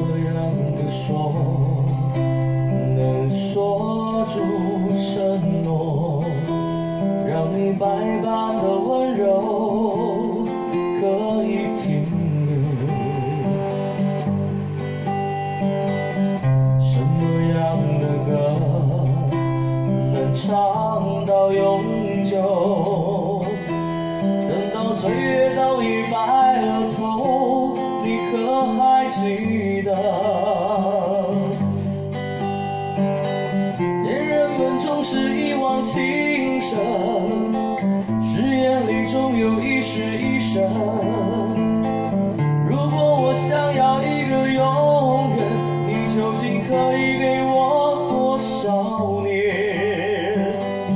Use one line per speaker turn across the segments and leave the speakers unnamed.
样的说能说出承诺，让你百般的温柔可以停留？什么样的歌能唱到永久？等到岁月都已白了头，你可还记得？恋人们总是一往情深，誓言里总有一世一生。如果我想要一个永远，你究竟可以给我多少年？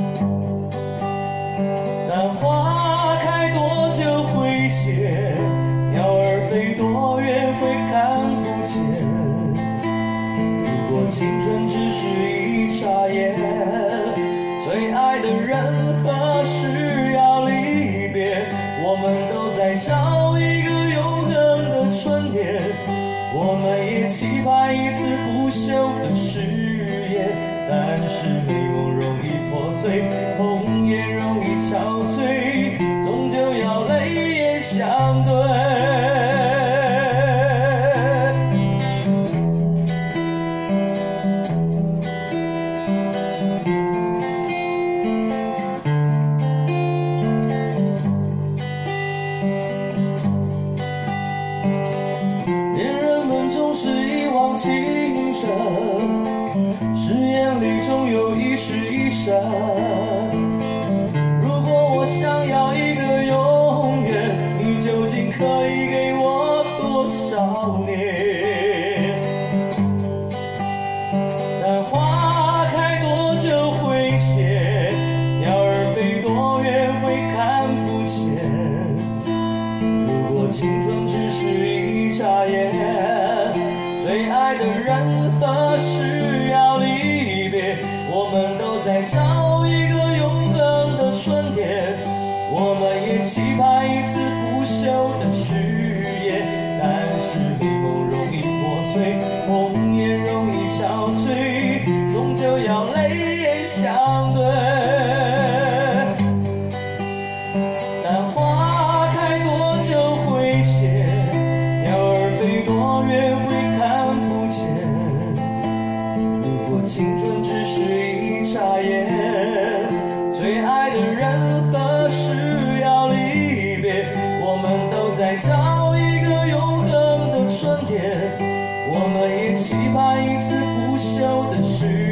但花开多久会谢，鸟儿飞多远会看不见。如果青春只是一眨眼，最爱的人何时要离别？我们都在找一个永恒的春天，我们也期盼一次不朽的誓言。但是美梦容易破碎，红颜容易憔悴，终究要泪眼相对。恋人们总是一往情深，誓言里总有一世一生。如果我想要一个永远，你究竟可以给我多少年？但花开多久会谢，鸟儿飞多远会看不见。如果青春只是一眨眼，最爱的人何时要离别？我们都在找一个永恒的春天，我们也期盼一次不朽的誓言。但是美梦容易破碎，红颜容易憔悴，终究要泪眼相对。但花开多久会谢，鸟儿飞多远会看不见。如果青春只是一眨眼，最爱的人何时要离别？我们都在找一个永恒的春天，我们也期盼一次不朽的誓言。